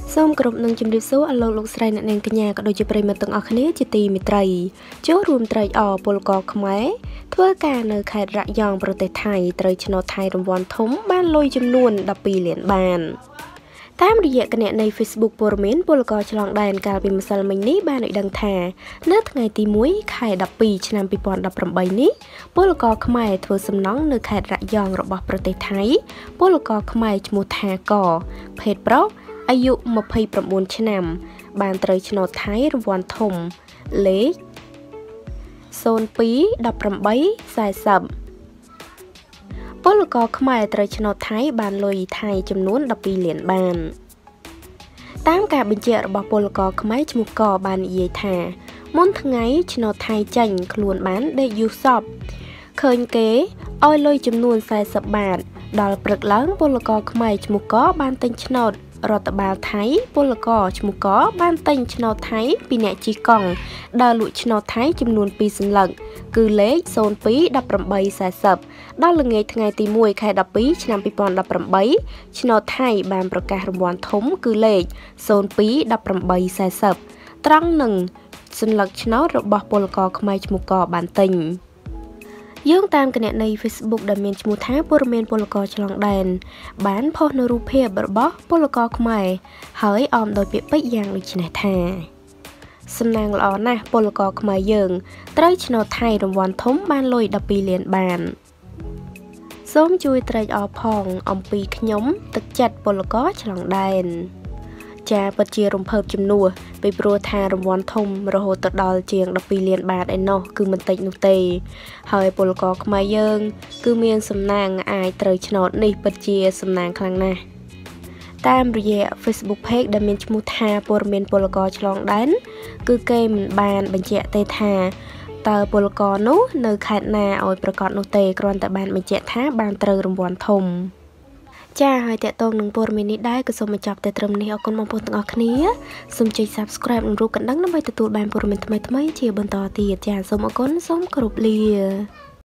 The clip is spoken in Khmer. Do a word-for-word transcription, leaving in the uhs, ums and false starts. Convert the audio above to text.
សូមគោរពនឹងជំរាបសួរអស់លោកលោកស្រីអ្នកនាងកញ្ញាក៏ដូចជាប្រិយមិត្តទាំងអស់គ្នាជាទីមេត្រីចូលរួមត្រេកអរពលករខ្មែរធ្វើការនៅខេត្តរយองប្រទេសថៃត្រូវឆ្នោតថៃរង្វាន់ធំបានលុយចំនួនដប់ពីរលានបានតាមរយៈគណនី Facebook ព័ត៌មានពលករឆ្លងដែនកាលពីម្សិលមិញនេះបានឲ្យដឹងថានៅថ្ងៃទីមួយខែដប់ពីរឆ្នាំពីរពាន់ដប់ប្រាំបីនេះពលករខ្មែរធ្វើសំណង់នៅខេត្តរយองរបស់ប្រទេសថៃពលករខ្មែរឈ្មោះថាកភេទប្រុសអាយុម្ភៃប្រាំបួនឆ្នាំបានត្រូវឆ្នោតថៃរង្វាន់ធំលេខศูนย์ពីរ ដប់ប្រាំបី សែសិបពលករខ្មែរត្រូវឆ្នោតថៃបានលុយថៃចំនួនដប់ពីរលានបានតាមការបញ្ជាក់របស់ពលករខ្មែរឈ្មោះកបាននិយាយថាមុនថ្ងៃឆ្នោតថៃចេញខ្លួនបានដេកយូរសពឃើញគេឲ្យលុយចំនួនសែសិបបាតដល់ព្រឹកឡើងពលករខ្មែរឈ្មោះកបានទិញឆ្នោតរដ្ឋបាលថៃពលករឈ្មោះកបានទិញឆ្នោតថៃពីអ្នកជិះកង់ដើរលក់ឆ្នោតថៃចំនួនពីរសន្លឹកគឺលេខศูนย์ពីរ ដប់ប្រាំបី សែសិបដល់ល្ងាចថ្ងៃទីមួយខែដប់ពីរឆ្នាំពីរពាន់ដប់ប្រាំបីឆ្នោតថៃបានប្រកាសរង្វាន់ធំគឺលេខศูนย์ពីរ ដប់ប្រាំបី សែសិបត្រង់នឹងសន្លឹកឆ្នោតរបស់ពលករខ្មែរឈ្មោះកបានទិញយោងតាមគណនី Facebook ដែលមានឈ្មោះថាព័ត៌មានពលករឆ្លងដែនបានផុសនៅរូបភាពរបស់ពលករខ្មែរហើយអមដោយពាក្យពេចន៍យ៉ាងដូចនេះថាសំណាងល្អណាស់ពលករខ្មែរយើងត្រូវឆ្នោតថៃរង្វាន់ធំបានលុយដប់ពីរលានបានសូមជួយត្រេកអរផងអំពីខ្ញុំទឹកចិត្តពលករឆ្លងដែនចាពិតជារំភើបជំនួសពីព្រោះថារង្វាន់ធំរហូតទៅដល់ជាងដប់ពីរលានបាតឯណោះគឺមិនតិចនោះទេហើយពលករខ្មែរយើងគឺមានសំណាងអាចត្រូវឆ្នោតនេះពិតជាសំណាងខ្លាំងណាស់តាមរយៈ Facebook Page ដែលមានឈ្មោះថាព័ត៌មានពលករឆ្លងដែនគឺគេមិនបានបញ្ជាក់ទេថាតើពលករនោះនៅខេត្តណាឲ្យប្រកាសនោះទេគ្រាន់តែបានបញ្ជាក់ថាបានត្រូវរង្វាន់ធំចាហើយតកតងនឹងព័ត៌មាននេះដែរក៏សូមបញ្ចប់តែត្រឹមនេះអរគុណបងប្អូនទាំងអស់គ្នាសូមចុច Subscribe និងរូបកណ្ដឹងដើម្បីទទួលបានព័ត៌មានថ្មីៗជាបន្តទៀតចាសូមអរគុណសូមគោរពលា